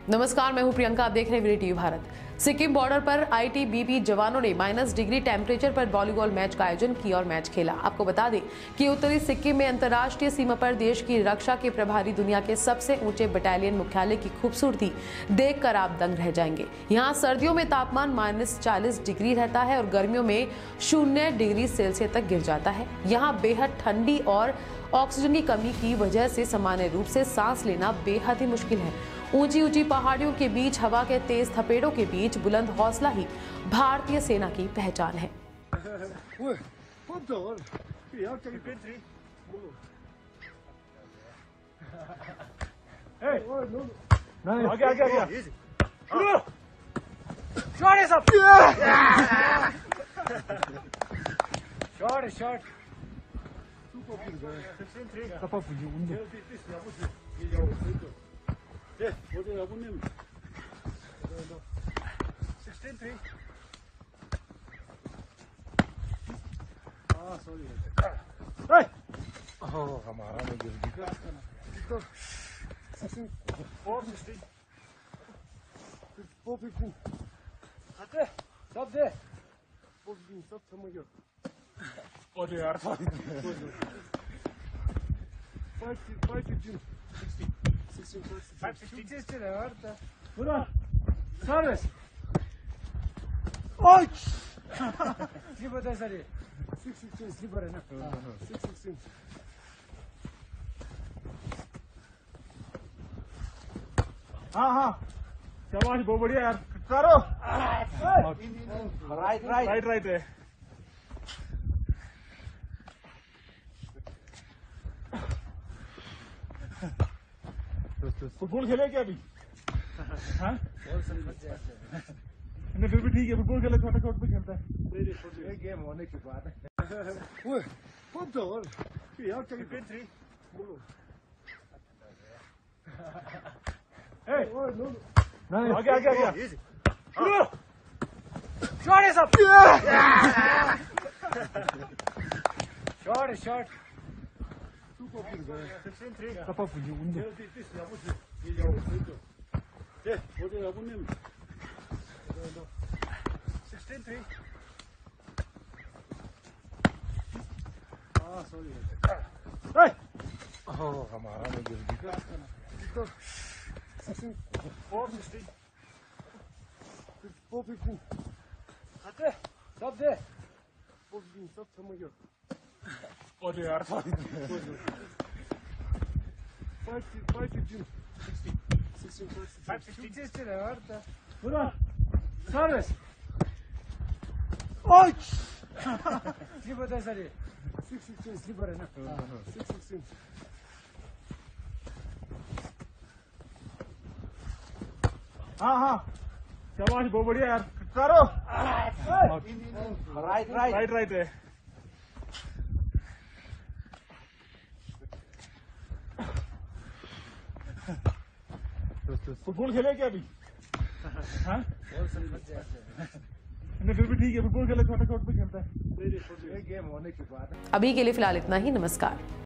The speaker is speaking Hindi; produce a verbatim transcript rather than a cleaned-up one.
नमस्कार, मैं हूं प्रियंका। आप देख रहे हैं video TV Bharat. Sikkim border पर आईटीबीपी जवानों ने माइनस डिग्री टेम्परेचर पर वॉलीबॉल मैच का आयोजन किया और मैच खेला। आपको बता दें कि उत्तरी सिक्किम में अंतर्राष्ट्रीय सीमा पर देश की रक्षा के प्रभारी दुनिया के सबसे ऊंचे बटालियन मुख्यालय की खूबसूरती देखकर आप दंग रह जाएंगे। यहाँ सर्दियों में तापमान माइनस चालीस डिग्री रहता है और गर्मियों में शून्य डिग्री सेल्सियस तक गिर जाता है। यहाँ बेहद ठंडी और ऑक्सीजन की कमी की वजह से सामान्य रूप से सांस लेना बेहद ही मुश्किल है। ऊंची ऊंची पहाड़ियों के बीच हवा के तेज थपेड़ों के बीच बुलंद हौसला ही भारतीय सेना की पहचान है। 네, 어제 아버님 십육 three. 아, sorry. 에이! 어, 가만 안 되니까. 이거 십육 four sixteen. four fifteen. 갔대. 잡대. four fifteen 섭 처먹여. 어제 알아서. five fifteen. sixteen. five sixty orta. Bura. Sarves. Oj! Slipper da sari. six sixteen slipper है ना? six sixteen. हाँ हाँ. शाबाश, बहुत बढ़िया यार. करो. Right right. Right right है. फुटबॉल खेले क्या अभी? हाँ? नहीं, फिर भी ठीक है, फुटबॉल खेले, छोटे कोर्ट पे खेलता है। एक गेम होने की बात है। ओए, फुटबॉल यार चल फिर थ्री बोलो। ए, ओए नो नहीं, आगे आगे आगे। शॉट है सब। Shot shot sixteen three. Kapag po yung undo. 네, 어제 아버님 sixteen three. 아, sorry. 에이! 어, 가만 안 되니까. 이거 sixteen four sixteen. four fifteen. 갔대. 잡대. four fifteen 섭 처먹여. 어제 알아서. five fifteen. sixteen. sixteen five sixteen orta. Bura. Sarves. Oj! Slipper da sari. six sixteen slipper है ना? six sixteen. हाँ हाँ. शाबाश, बहुत बढ़िया यार. करो. Right right. Right right है. फुटबॉल खेले क्या अभी? हाँ? नहीं, फिर भी ठीक है, फुटबॉल खेले, छोटे कोर्ट पे खेलता है। एक गेम होने की बात है। अभी के लिए फिलहाल इतना ही। नमस्कार।